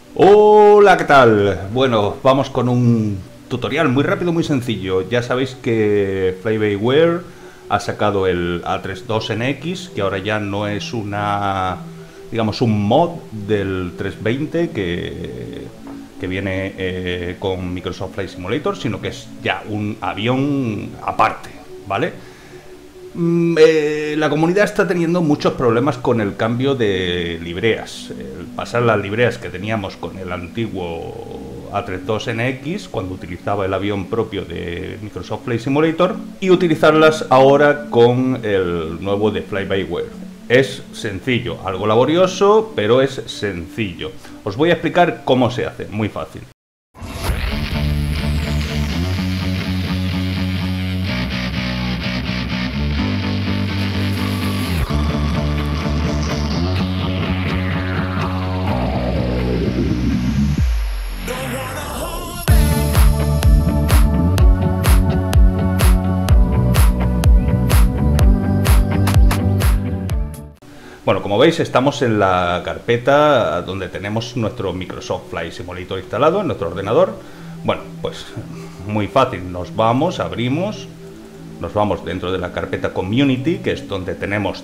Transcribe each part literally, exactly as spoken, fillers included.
Hola, ¿qué tal? Bueno, vamos con un tutorial muy rápido, muy sencillo. Ya sabéis que Flypayware ha sacado el A treinta y dos N X, que ahora ya no es una, digamos, un mod del trescientos veinte que, que viene eh, con Microsoft Flight Simulator, sino que es ya un avión aparte, ¿vale? Eh, la comunidad está teniendo muchos problemas con el cambio de libreas. El pasar las libreas que teníamos con el antiguo A treinta y dos N X, cuando utilizaba el avión propio de Microsoft Flight Simulator, y utilizarlas ahora con el nuevo de Flypayware. Es sencillo, algo laborioso, pero es sencillo. Os voy a explicar cómo se hace, muy fácil. Bueno, como veis, estamos en la carpeta donde tenemos nuestro Microsoft Flight Simulator instalado en nuestro ordenador. Bueno, pues muy fácil, nos vamos, abrimos, nos vamos dentro de la carpeta Community, que es donde tenemos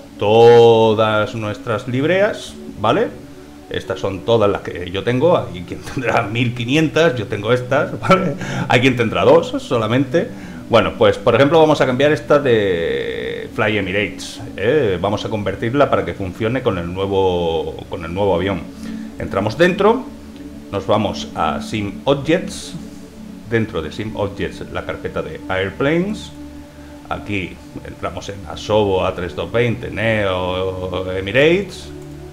todas nuestras libreas, ¿vale? Estas son todas las que yo tengo, hay quien tendrá mil quinientas, yo tengo estas, ¿vale? Hay quien tendrá dos solamente. Bueno, pues por ejemplo vamos a cambiar esta de Fly Emirates, ¿eh? Vamos a convertirla para que funcione con el nuevo con el nuevo avión. Entramos dentro, nos vamos a Sim Objects, dentro de Sim Objects la carpeta de Airplanes. Aquí entramos en Asobo, A treinta y dos veinte, Neo, Emirates,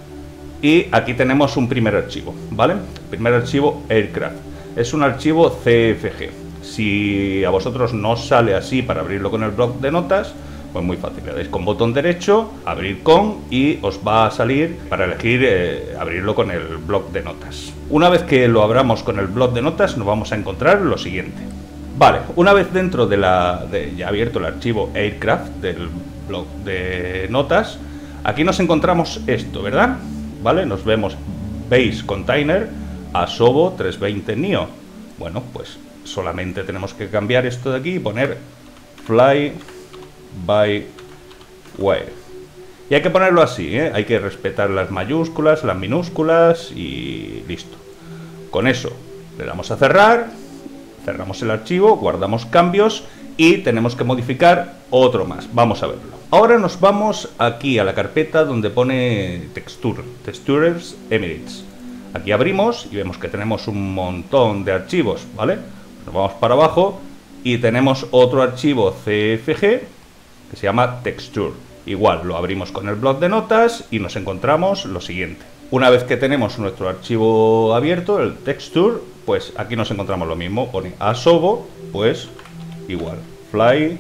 y aquí tenemos un primer archivo, ¿vale? El primer archivo Aircraft, es un archivo C F G. Si a vosotros no os sale así para abrirlo con el bloc de notas, pues muy fácil, le dais con botón derecho, abrir con, y os va a salir para elegir eh, abrirlo con el bloc de notas. Una vez que lo abramos con el bloc de notas, nos vamos a encontrar lo siguiente. Vale, una vez dentro de la de ya abierto el archivo Aircraft del bloc de notas, aquí nos encontramos esto, ¿verdad? Vale, nos vemos Base Container Asobo trescientos veinte Neo. Bueno, pues solamente tenemos que cambiar esto de aquí y poner Fly by Wire. Y hay que ponerlo así, ¿eh? Hay que respetar las mayúsculas, las minúsculas y listo. Con eso le damos a cerrar, cerramos el archivo, guardamos cambios y tenemos que modificar otro más. Vamos a verlo. Ahora nos vamos aquí a la carpeta donde pone Texture, Textures Emirates. Aquí abrimos y vemos que tenemos un montón de archivos, ¿vale? Nos vamos para abajo y tenemos otro archivo C F G que se llama Texture. Igual lo abrimos con el bloc de notas y nos encontramos lo siguiente. Una vez que tenemos nuestro archivo abierto, el Texture, pues aquí nos encontramos lo mismo. Pone Asobo, pues igual, Fly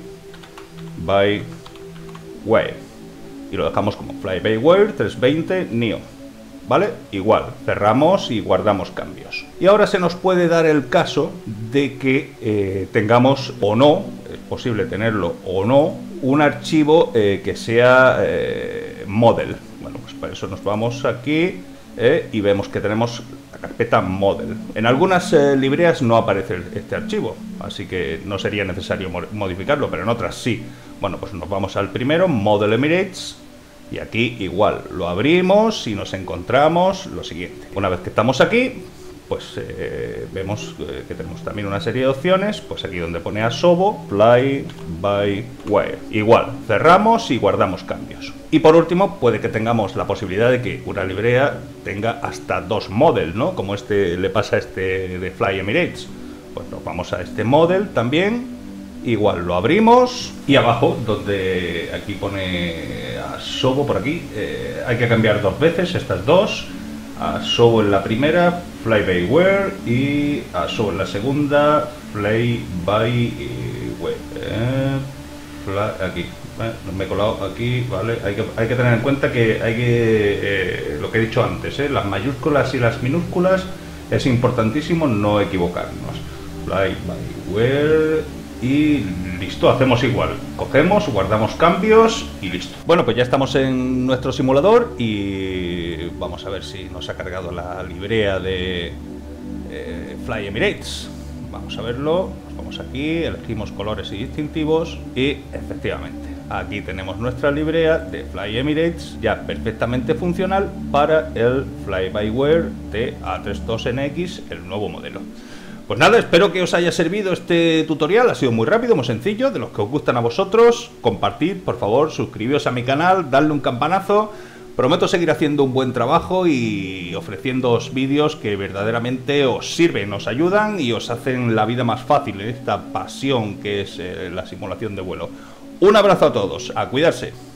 by Wire. Y lo dejamos como Flypayware trescientos veinte Neo. ¿Vale? Igual, cerramos y guardamos cambios. Y ahora se nos puede dar el caso de que eh, tengamos o no, es posible tenerlo o no, un archivo eh, que sea eh, model. Bueno, pues para eso nos vamos aquí eh, y vemos que tenemos la carpeta model. En algunas eh, libreas no aparece este archivo, así que no sería necesario modificarlo, pero en otras sí. Bueno, pues nos vamos al primero, Model Emirates. Y aquí igual, lo abrimos y nos encontramos lo siguiente. Una vez que estamos aquí, pues eh, vemos eh, que tenemos también una serie de opciones. Pues aquí donde pone Asobo, Fly by Wire. Igual, cerramos y guardamos cambios. Y por último, puede que tengamos la posibilidad de que una librea tenga hasta dos model, ¿no? Como este le pasa a este de Fly Emirates. Pues nos vamos a este model también. Igual lo abrimos y abajo, donde aquí pone Asobo por aquí, eh, hay que cambiar dos veces estas dos. Asobo en la primera, Flypayware, y Asobo en la segunda, Flypayware. Eh, fly, aquí, eh, me he colado aquí, vale. Hay que, hay que tener en cuenta que hay que, eh, lo que he dicho antes, eh, las mayúsculas y las minúsculas, es importantísimo no equivocarnos. Flypayware. y listo, hacemos igual. Cogemos, guardamos cambios y listo. Bueno, pues ya estamos en nuestro simulador y vamos a ver si nos ha cargado la librea de eh, Fly Emirates. Vamos a verlo. Nos vamos aquí, elegimos colores y distintivos y efectivamente aquí tenemos nuestra librea de Fly Emirates ya perfectamente funcional para el Fly-by-Wire de A treinta y dos N X, el nuevo modelo. Pues nada, espero que os haya servido este tutorial, ha sido muy rápido, muy sencillo, de los que os gustan a vosotros. Compartid, por favor, suscribíos a mi canal, dadle un campanazo. Prometo seguir haciendo un buen trabajo y ofreciéndoos vídeos que verdaderamente os sirven, os ayudan y os hacen la vida más fácil en esta pasión que es eh, la simulación de vuelo. Un abrazo a todos, a cuidarse.